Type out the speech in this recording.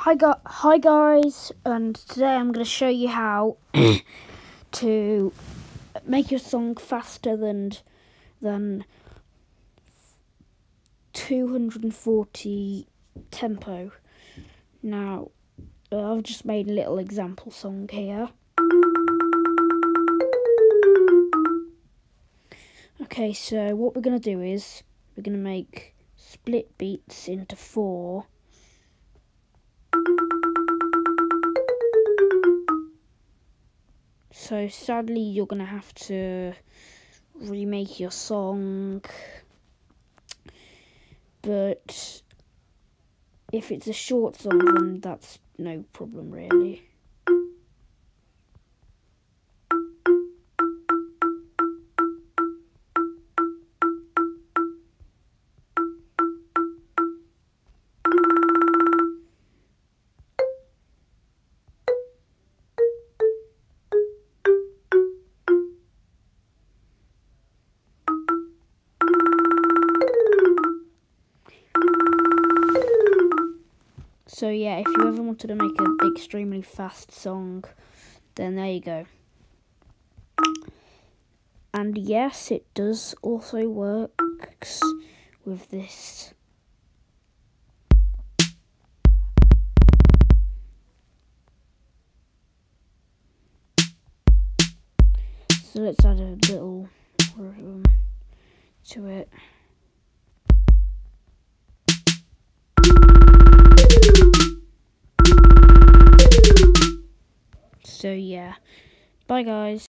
Hi guys, and today I'm going to show you how to make your song faster than 240 tempo. Now, I've just made a little example song here. Okay, so what we're going to do is we're going to make split beats into 4. So sadly you're going to have to remake your song, but if it's a short song then that's no problem really. So yeah, if you ever wanted to make an extremely fast song, then there you go. And yes, it does also works with this. So let's add a little rhythm to it. So yeah, bye guys.